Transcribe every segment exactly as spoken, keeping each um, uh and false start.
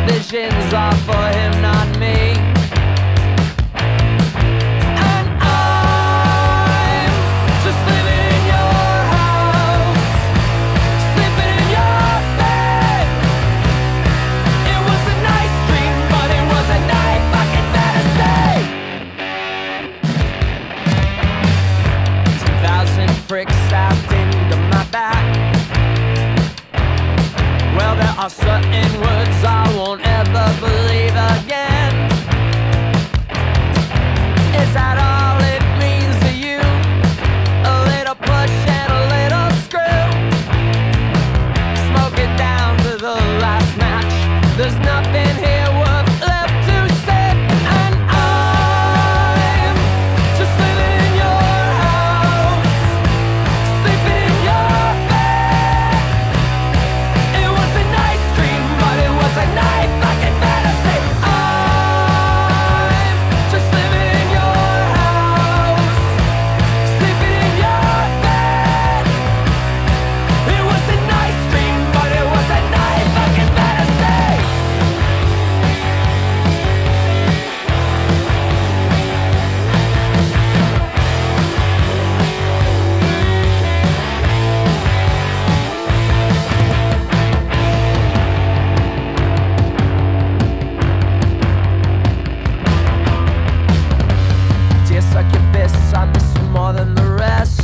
visions are for him, not me. And I'm just living in your house, sleeping in your bed. It was a nice dream, but it was a night fucking fantasy. Ten thousand pricks stabbed into my back. Well, there are certain words I won't ever believe again. Is that all it means to you? A little push and a little screw. Smoke it down to the last match. There's nothing here worth left to say. And I'm just living in your house, sleeping in your bed. It was a nice dream, but it was a night fucking fantasy. I'm just living in your house, sleeping in your bed. It was a nice dream, but it was a night fucking fantasy. Dear succubus, I miss you more than the rest.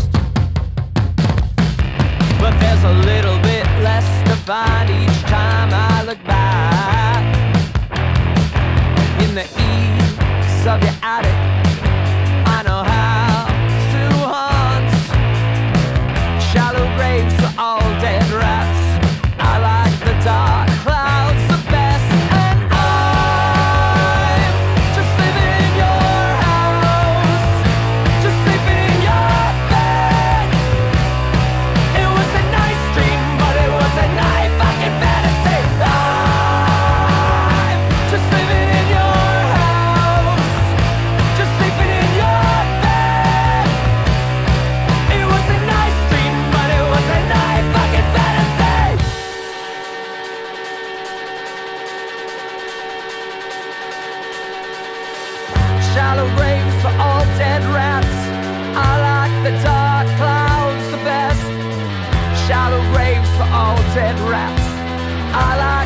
But there's a little bit less to find each time I look back. In the eaves of your attic, I know how to hunt shallow graves for all dead rats. I like the dark clouds the best. And I'm just living in your house, just sleeping in your bed. It was a nice dream, but it was a night fucking fantasy. I'm just living in your house, just sleeping in your bed. It was a nice dream, but it was a night fucking fantasy. Shallow graves for all dead rats. I like the dark clouds the best. Shallow graves for all dead rats. I like